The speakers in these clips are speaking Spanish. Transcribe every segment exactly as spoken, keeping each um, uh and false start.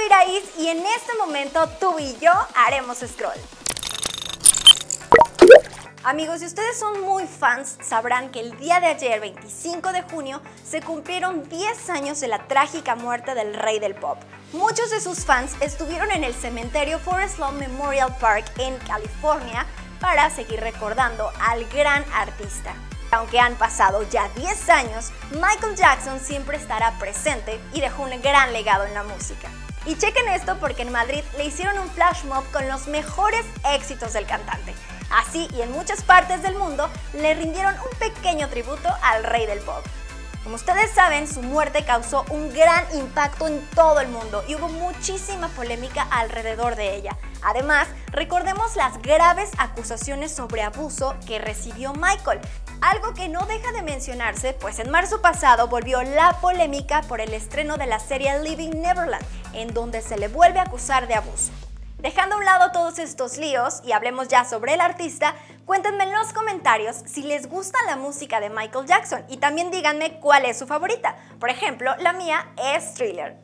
Iraís y en este momento tú y yo haremos scroll. Amigos, si ustedes son muy fans, sabrán que el día de ayer, veinticinco de junio, se cumplieron diez años de la trágica muerte del rey del pop. Muchos de sus fans estuvieron en el cementerio Forest Lawn Memorial Park en California para seguir recordando al gran artista. Aunque han pasado ya diez años, Michael Jackson siempre estará presente y dejó un gran legado en la música. Y chequen esto porque en Madrid le hicieron un flash mob con los mejores éxitos del cantante. Así y en muchas partes del mundo le rindieron un pequeño tributo al rey del pop. Como ustedes saben, su muerte causó un gran impacto en todo el mundo y hubo muchísima polémica alrededor de ella. Además, recordemos las graves acusaciones sobre abuso que recibió Michael, algo que no deja de mencionarse, pues en marzo pasado volvió la polémica por el estreno de la serie Living Neverland, en donde se le vuelve a acusar de abuso. Dejando a un lado todos estos líos y hablemos ya sobre el artista, cuéntenme en los comentarios si les gusta la música de Michael Jackson y también díganme cuál es su favorita. Por ejemplo, la mía es Thriller.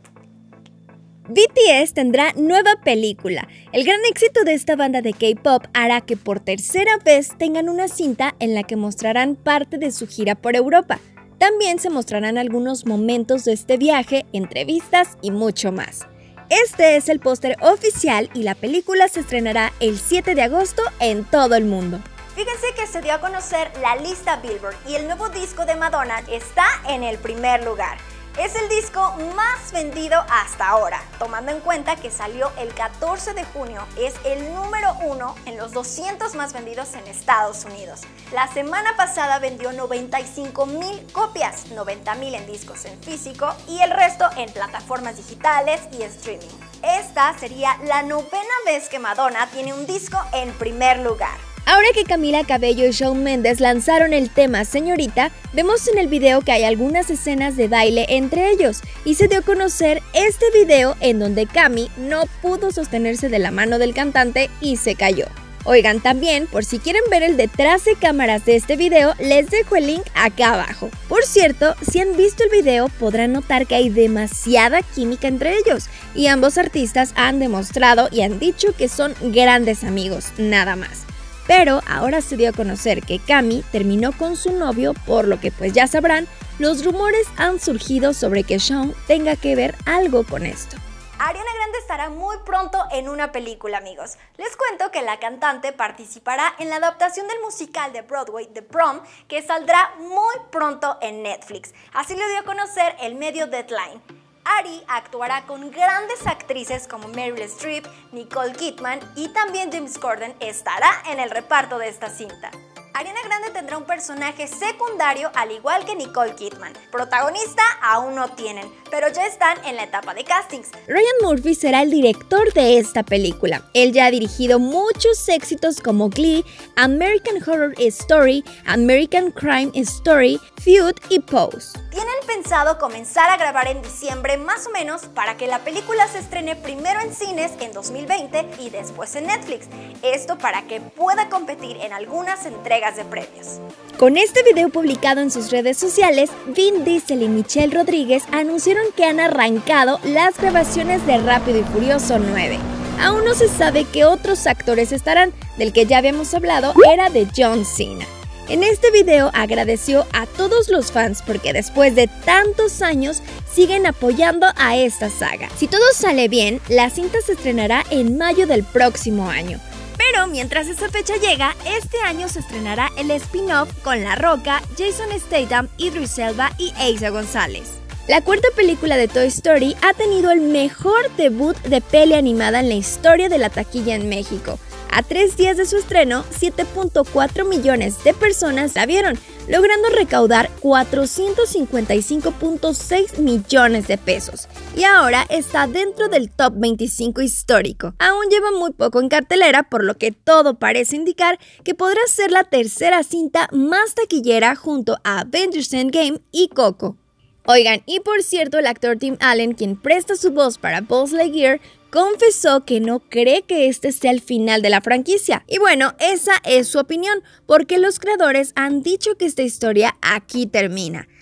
B T S tendrá nueva película. El gran éxito de esta banda de K-pop hará que por tercera vez tengan una cinta en la que mostrarán parte de su gira por Europa. También se mostrarán algunos momentos de este viaje, entrevistas y mucho más. Este es el póster oficial y la película se estrenará el siete de agosto en todo el mundo. Fíjense que se dio a conocer la lista Billboard y el nuevo disco de Madonna está en el primer lugar. Es el disco más vendido hasta ahora, tomando en cuenta que salió el catorce de junio, es el número uno en los doscientos más vendidos en Estados Unidos. La semana pasada vendió noventa y cinco mil copias, noventa mil en discos en físico y el resto en plataformas digitales y streaming. Esta sería la novena vez que Madonna tiene un disco en primer lugar. Ahora que Camila Cabello y Shawn Mendes lanzaron el tema Señorita, vemos en el video que hay algunas escenas de baile entre ellos y se dio a conocer este video en donde Cami no pudo sostenerse de la mano del cantante y se cayó. Oigan, también, por si quieren ver el detrás de cámaras de este video, les dejo el link acá abajo. Por cierto, si han visto el video podrán notar que hay demasiada química entre ellos y ambos artistas han demostrado y han dicho que son grandes amigos, nada más. Pero ahora se dio a conocer que Cami terminó con su novio, por lo que pues ya sabrán, los rumores han surgido sobre que Shawn tenga que ver algo con esto. Ariana Grande estará muy pronto en una película, amigos. Les cuento que la cantante participará en la adaptación del musical de Broadway, The Prom, que saldrá muy pronto en Netflix. Así lo dio a conocer el medio Deadline. Ari actuará con grandes actrices como Meryl Streep, Nicole Kidman y también James Corden estará en el reparto de esta cinta. Ariana Grande tendrá un personaje secundario al igual que Nicole Kidman. Protagonista aún no tienen, pero ya están en la etapa de castings. Ryan Murphy será el director de esta película. Él ya ha dirigido muchos éxitos como Glee, American Horror Story, American Crime Story, Feud y Pose. Tienen pensado comenzar a grabar en diciembre más o menos para que la película se estrene primero en cines en dos mil veinte y después en Netflix. Esto para que pueda competir en algunas entregas de premios. Con este video publicado en sus redes sociales, Vin Diesel y Michelle Rodríguez anunciaron que han arrancado las grabaciones de Rápido y Furioso nueve. Aún no se sabe qué otros actores estarán, del que ya habíamos hablado era de John Cena. En este video agradeció a todos los fans porque después de tantos años siguen apoyando a esta saga. Si todo sale bien, la cinta se estrenará en mayo del próximo año. Pero mientras esa fecha llega, este año se estrenará el spin-off con La Roca, Jason Statham, Idris Elba y Eiza González. La cuarta película de Toy Story ha tenido el mejor debut de peli animada en la historia de la taquilla en México. A tres días de su estreno, siete punto cuatro millones de personas la vieron, logrando recaudar cuatrocientos cincuenta y cinco punto seis millones de pesos. Y ahora está dentro del top veinticinco histórico. Aún lleva muy poco en cartelera, por lo que todo parece indicar que podrá ser la tercera cinta más taquillera junto a Avengers Endgame y Coco. Oigan, y por cierto, el actor Tim Allen, quien presta su voz para Buzz Lightyear, confesó que no cree que este sea el final de la franquicia. Y bueno, esa es su opinión, porque los creadores han dicho que esta historia aquí termina.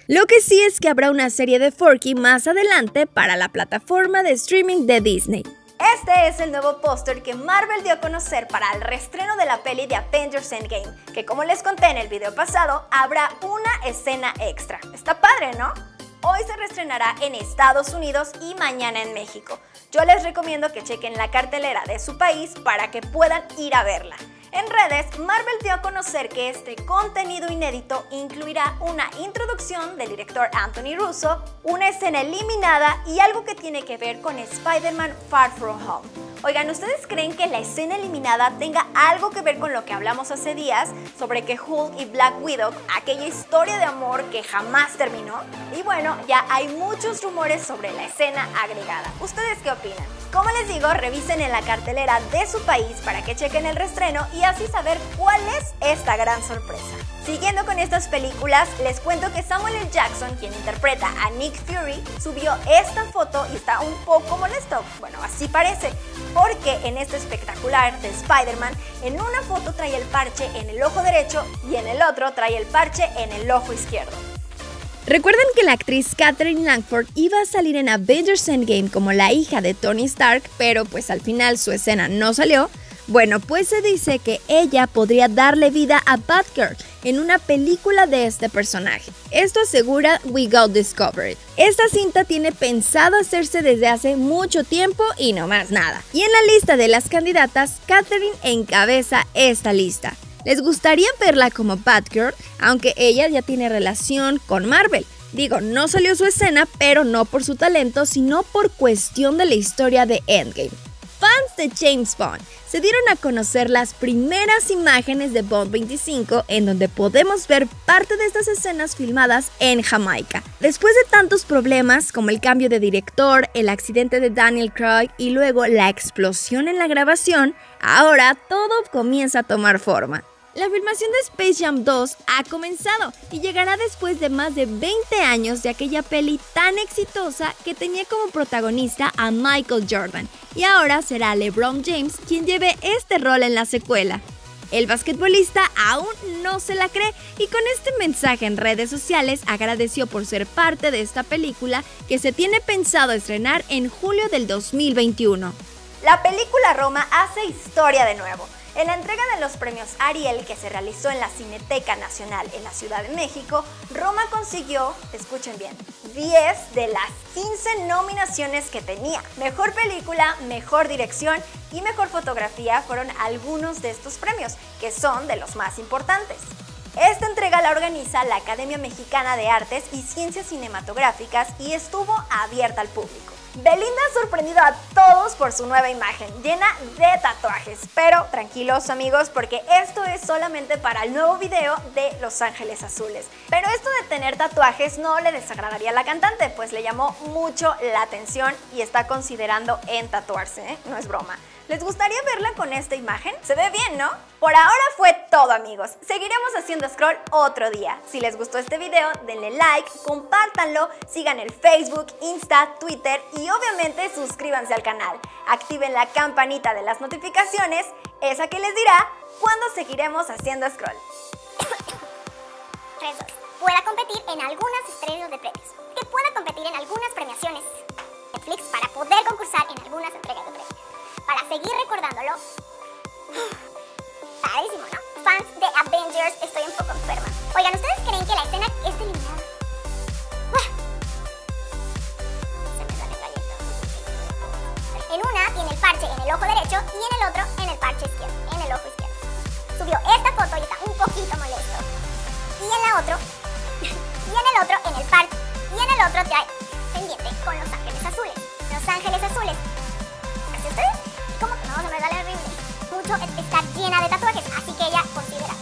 Lo que sí es que habrá una serie de Forky más adelante para la plataforma de streaming de Disney. Este es el nuevo póster que Marvel dio a conocer para el reestreno de la peli de Avengers Endgame, que como les conté en el video pasado, habrá una escena extra. Está padre, ¿no? Hoy se reestrenará en Estados Unidos y mañana en México. Yo les recomiendo que chequen la cartelera de su país para que puedan ir a verla. En redes, Marvel dio a conocer que este contenido inédito incluirá una introducción del director Anthony Russo, una escena eliminada y algo que tiene que ver con Spider-Man Far From Home. Oigan, ¿ustedes creen que la escena eliminada tenga algo que ver con lo que hablamos hace días sobre que Hulk y Black Widow, aquella historia de amor que jamás terminó? Y bueno, ya hay muchos rumores sobre la escena agregada. ¿Ustedes qué opinan? Como les digo, revisen en la cartelera de su país para que chequen el reestreno y así saber cuál es esta gran sorpresa. Siguiendo con estas películas, les cuento que Samuel L. Jackson, quien interpreta a Nick Fury, subió esta foto y está un poco molesto. Bueno, así parece, porque en este espectacular de Spider-Man, en una foto trae el parche en el ojo derecho y en el otro trae el parche en el ojo izquierdo. ¿Recuerdan que la actriz Katherine Langford iba a salir en Avengers Endgame como la hija de Tony Stark, pero pues al final su escena no salió? Bueno, pues se dice que ella podría darle vida a Batgirl en una película de este personaje. Esto asegura We Got Discovered. Esta cinta tiene pensado hacerse desde hace mucho tiempo y no más nada. Y en la lista de las candidatas, Katherine encabeza esta lista. ¿Les gustaría verla como Batgirl? Aunque ella ya tiene relación con Marvel. Digo, no salió su escena, pero no por su talento, sino por cuestión de la historia de Endgame. Fans de James Bond, se dieron a conocer las primeras imágenes de Bond veinticinco en donde podemos ver parte de estas escenas filmadas en Jamaica. Después de tantos problemas como el cambio de director, el accidente de Daniel Craig y luego la explosión en la grabación, ahora todo comienza a tomar forma. La filmación de Space Jam dos ha comenzado y llegará después de más de veinte años de aquella peli tan exitosa que tenía como protagonista a Michael Jordan, y ahora será LeBron James quien lleve este rol en la secuela. El basquetbolista aún no se la cree y con este mensaje en redes sociales agradeció por ser parte de esta película que se tiene pensado estrenar en julio del dos mil veintiuno. La película Roma hace historia de nuevo. En la entrega de los premios Ariel que se realizó en la Cineteca Nacional en la Ciudad de México, Roma consiguió, escuchen bien, diez de las quince nominaciones que tenía. Mejor película, mejor dirección y mejor fotografía fueron algunos de estos premios, que son de los más importantes. Esta entrega la organiza la Academia Mexicana de Artes y Ciencias Cinematográficas y estuvo abierta al público. Belinda ha sorprendido a todos por su nueva imagen, llena de tatuajes, pero tranquilos amigos porque esto es solamente para el nuevo video de Los Ángeles Azules. Pero esto de tener tatuajes no le desagradaría a la cantante, pues le llamó mucho la atención y está considerando en tatuarse, ¿eh? No es broma. ¿Les gustaría verla con esta imagen? Se ve bien, ¿no? Por ahora fue todo amigos, seguiremos haciendo scroll otro día. Si les gustó este video, denle like, compártanlo, sigan el Facebook, Insta, Twitter y obviamente suscríbanse al canal. Activen la campanita de las notificaciones, esa que les dirá cuándo seguiremos haciendo scroll. tres dos. Pueda competir en algunos estrenos de premios. Que pueda competir en algunas premiaciones Netflix para poder concursar en algunas entregas de premios. Para seguir recordándolo. Padrísimo, ¿no? Fans de Avengers, estoy un poco enferma. Oigan, ¿ustedes creen que la escena es eliminada? Se me sale el gallito. En una tiene el parche en el ojo derecho y en el otro en el parche izquierdo, en el ojo izquierdo. Subió esta foto y está un poquito molesto. Y en la otro, y en el otro en el parche, y en el otro trae pendiente con Los Ángeles Azules. Los Ángeles Azules. ¿Así ustedes? ¿Cómo que no? Se me sale horrible. Mucho estar llena de tatuajes, así que ella considera